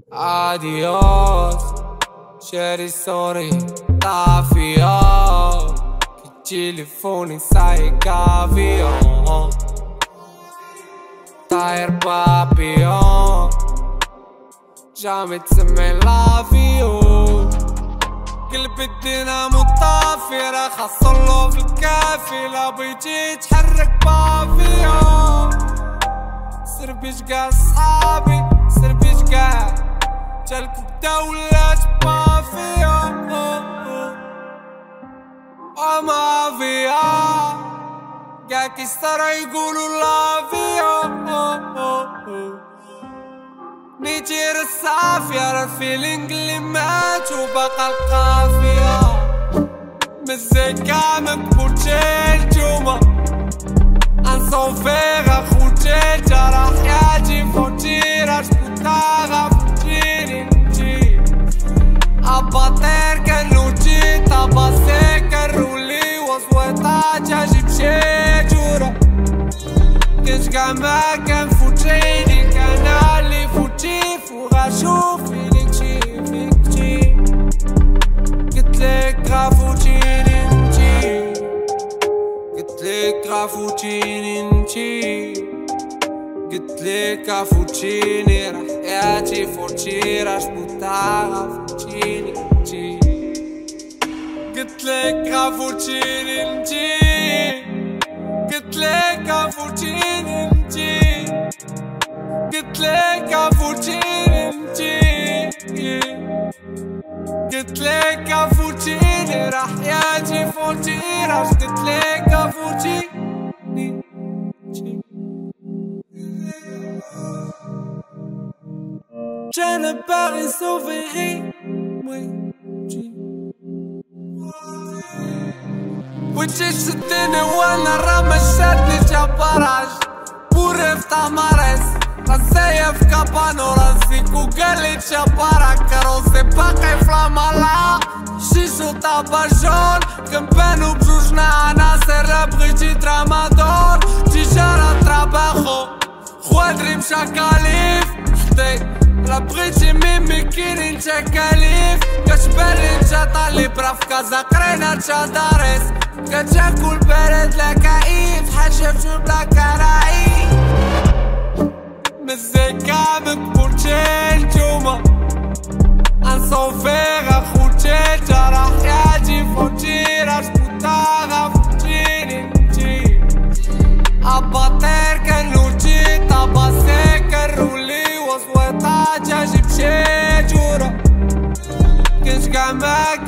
Adiós, شاري صوري طافية كي تليفوني سايق افيون طاير بابيون جامي تسمي لافيو قلب الدينامو طافي راه خاصلو في الكافي لا بغيتي تحرك بافيون سربيش قاع صحابي سربيش قاع جالك بدا ولات بافيون مافيا قاع كيسترا يقولو لافيون نيتير الصافية راه الفيلينغ اللي مات وبقى القافية مزيكا مكبوتشي الجومة انصوفيغ اخوتي جرى حياتي فوتي راش بوتاغا فوتيني نجي اباطير كنوتي طباسي كنرولي وصويطا جاجي بشي كنت كاع ما كنفوتيني كان اللي فوتي وغاشوف فيك شي فيك شي قلتلك غافوتيني نجي قلتلك غافوتيني نجي قلتلك غافوتيني راه حياتي فوتي راش بوتا غافوتيني نجي قلتلك غافوتيني نجي قلتلك غافوتيني نجي قلتلك غافوتيني نجي قلتلك غافوتيني راه حياتي فوتي راش قلتلك غافوتيني نجي جانا باغي سوفيغي وجهي شدني وانا راه مشاتني جبراج بوريف تاماريس راسي في كابانو راسي قالي جبارا كاروسي باقي فلامالا شيشو طاباجون كنبانو بجوجنا عناصر بغيتي ترامادور تجارة تراباخو خوادري مشا كاليف حدي لا بغيتي ميمي كاينين تكاليف كتبالي نتا طالب راه في كازا قرينا نتا دارس كتاكل بارد لا كايف حاجة بلا كراعي مزيكا مكبوتشي الجومة انصوفيغ اخوتي جرى حياتي فوتي راش بوتاغا فوتيني نجي اباطير كنوتي طباسي كنرولي وصويطا جاجي بشي جورة كنت كاع ما